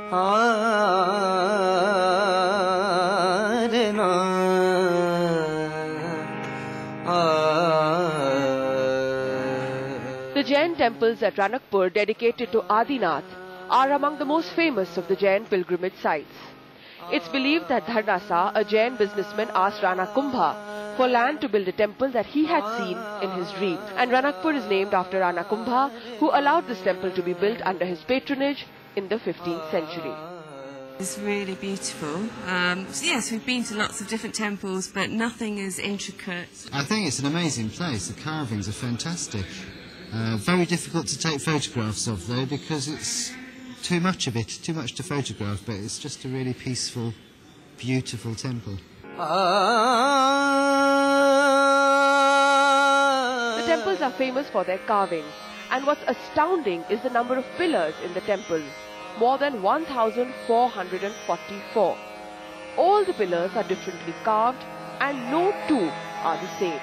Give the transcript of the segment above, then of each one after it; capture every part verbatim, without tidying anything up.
The Jain temples at Ranakpur dedicated to Adinath are among the most famous of the Jain pilgrimage sites. It's believed that Dharnasa, a Jain businessman, asked Rana Kumbha for land to build a temple that he had seen in his dream. And Ranakpur is named after Rana Kumbha, who allowed this temple to be built under his patronage in the fifteenth century. It's really beautiful. Um, so yes, we've been to lots of different temples, but nothing as intricate. I think it's an amazing place. The carvings are fantastic. Uh, very difficult to take photographs of, though, because it's too much of it, too much to photograph, but it's just a really peaceful, beautiful temple. The temples are famous for their carvings, and what's astounding is the number of pillars in the temple. More than one thousand four hundred forty-four. All the pillars are differently carved and no two are the same.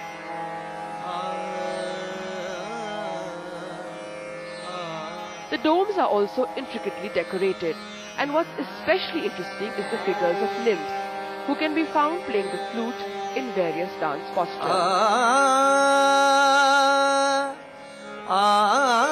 The domes are also intricately decorated, and what's especially interesting is the figures of nymphs, who can be found playing the flute in various dance postures.